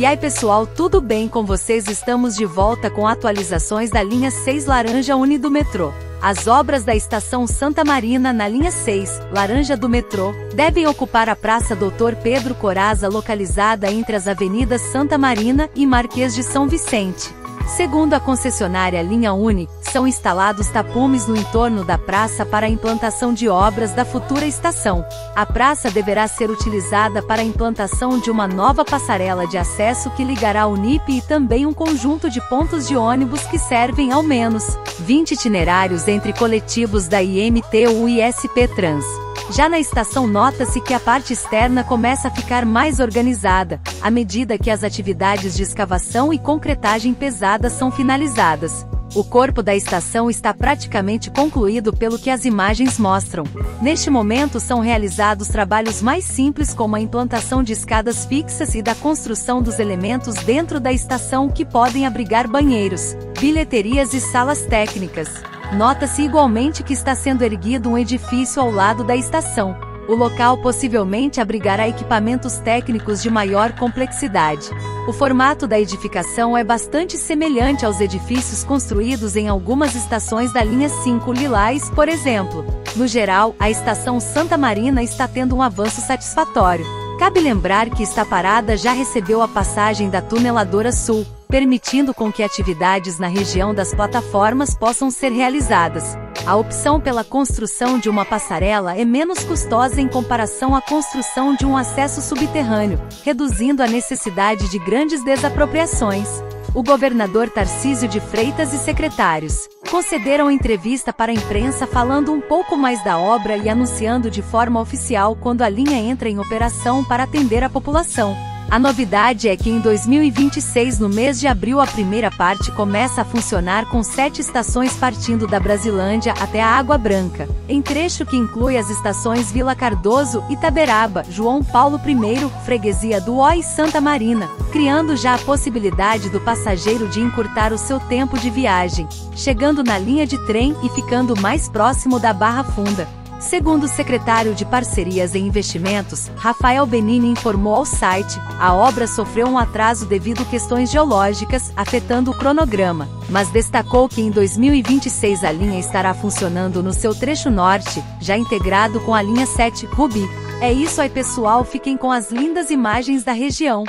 E aí pessoal, tudo bem com vocês? Estamos de volta com atualizações da linha 6 Laranja Uni do metrô. As obras da estação Santa Marina na linha 6, Laranja do metrô, devem ocupar a Praça Dr. Pedro Corazza, localizada entre as avenidas Santa Marina e Marquês de São Vicente. Segundo a concessionária Linha Uni, são instalados tapumes no entorno da praça para a implantação de obras da futura estação. A praça deverá ser utilizada para a implantação de uma nova passarela de acesso que ligará o NIP e também um conjunto de pontos de ônibus que servem ao menos 20 itinerários entre coletivos da IMTU e SP Trans. Já na estação nota-se que a parte externa começa a ficar mais organizada, à medida que as atividades de escavação e concretagem pesada são finalizadas. O corpo da estação está praticamente concluído pelo que as imagens mostram. Neste momento são realizados trabalhos mais simples como a implantação de escadas fixas e da construção dos elementos dentro da estação que podem abrigar banheiros, bilheterias e salas técnicas. Nota-se igualmente que está sendo erguido um edifício ao lado da estação. O local possivelmente abrigará equipamentos técnicos de maior complexidade. O formato da edificação é bastante semelhante aos edifícios construídos em algumas estações da linha 5 Lilás, por exemplo. No geral, a estação Santa Marina está tendo um avanço satisfatório. Cabe lembrar que esta parada já recebeu a passagem da Tuneladora Sul, permitindo com que atividades na região das plataformas possam ser realizadas. A opção pela construção de uma passarela é menos custosa em comparação à construção de um acesso subterrâneo, reduzindo a necessidade de grandes desapropriações. O governador Tarcísio de Freitas e secretários concederam entrevista para a imprensa falando um pouco mais da obra e anunciando de forma oficial quando a linha entra em operação para atender a população. A novidade é que em 2026, no mês de abril, a primeira parte começa a funcionar com 7 estações partindo da Brasilândia até a Água Branca, em trecho que inclui as estações Vila Cardoso, Itaberaba, João Paulo I, Freguesia do Ó e Santa Marina, criando já a possibilidade do passageiro de encurtar o seu tempo de viagem, chegando na linha de trem e ficando mais próximo da Barra Funda. Segundo o secretário de Parcerias e Investimentos, Rafael Benini, informou ao site, a obra sofreu um atraso devido a questões geológicas, afetando o cronograma, mas destacou que em 2026 a linha estará funcionando no seu trecho norte, já integrado com a linha 7, Rubi. É isso aí pessoal, fiquem com as lindas imagens da região.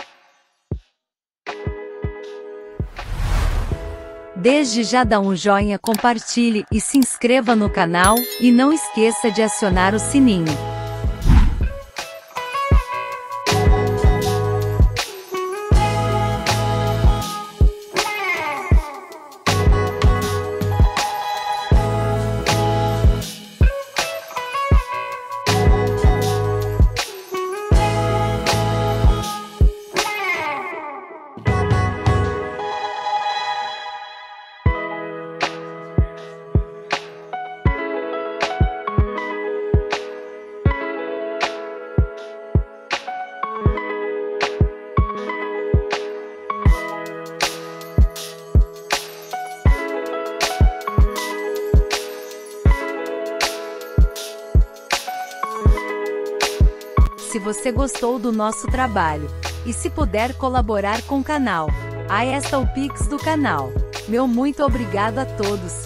Desde já dá um joinha, compartilhe e se inscreva no canal, e não esqueça de acionar o sininho. Se você gostou do nosso trabalho, e se puder colaborar com o canal, aí está o Pix do canal. Meu muito obrigado a todos.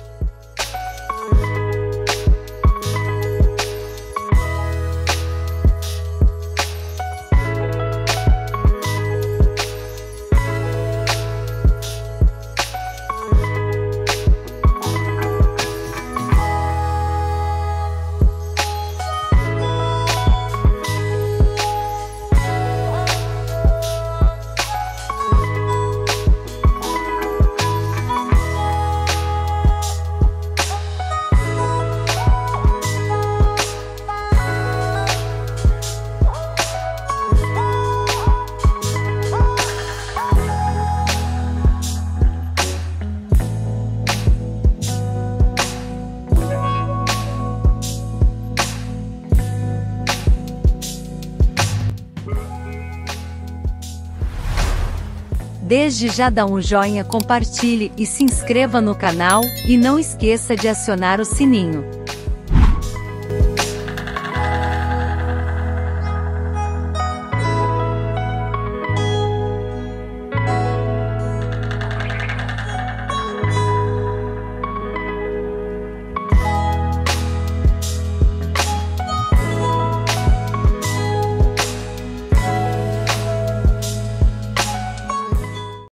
Desde já dá um joinha, compartilhe e se inscreva no canal, e não esqueça de acionar o sininho.